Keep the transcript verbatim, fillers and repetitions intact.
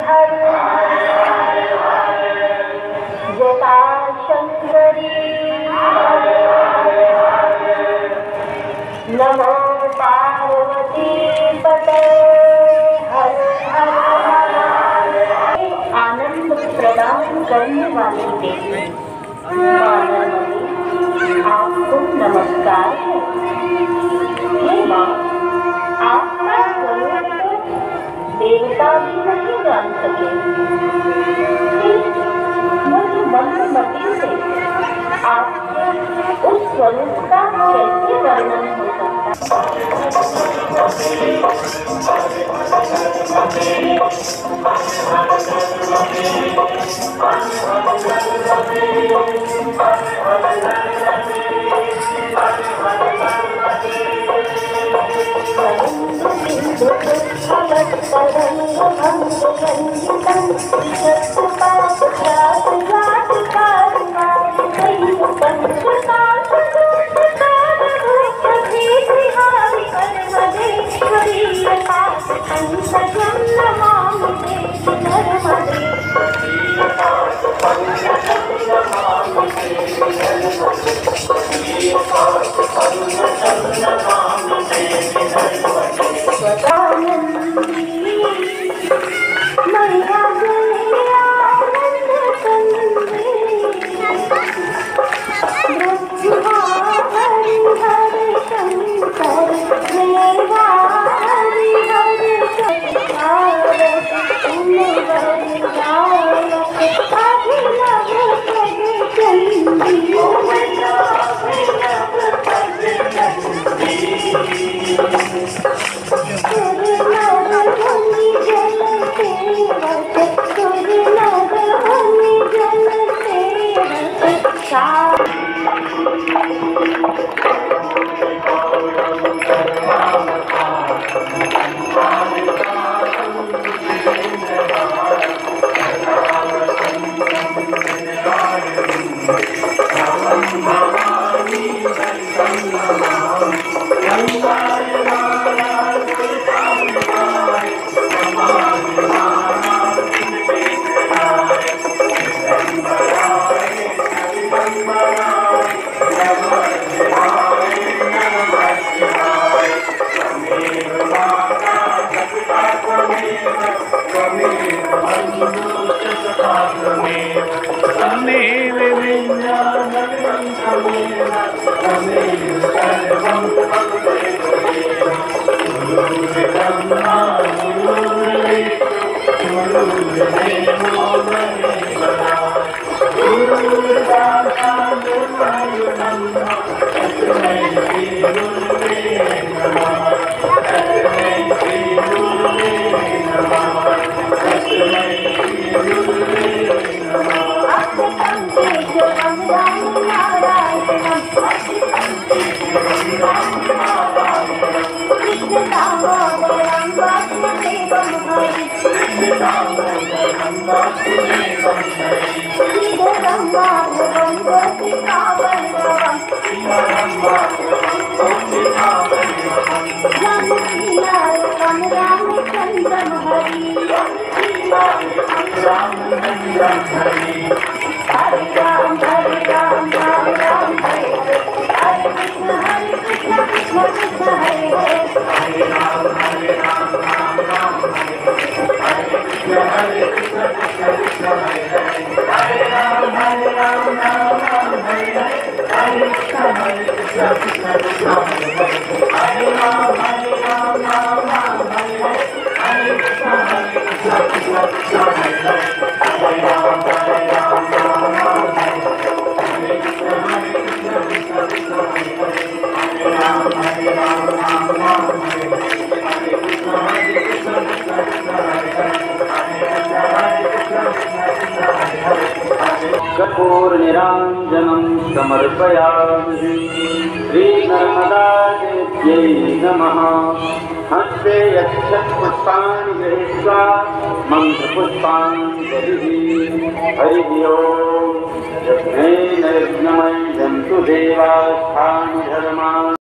हर जटा शंकरी नमो पार्वती पते हर हर आनंद प्रदान करने वाली देवी आपको नमस्कार है। हे माँ, आपका स्वरूप देवता भी नहीं जान सके, मुझे मंदमती से आपके उस स्वरूप का कैसे वर्णन हो सकता कपूर निरांजनं समर्पयामि। श्रीनर्मदादेव्यै नमः। हस्ते यक्षपुष्पाणि गृहीत्वा मन्त्रपुष्पाञ्जलिः। हरिः ओम्। यज्ञेन यज्ञमयं जन्तु देवास्थानि धर्माणि।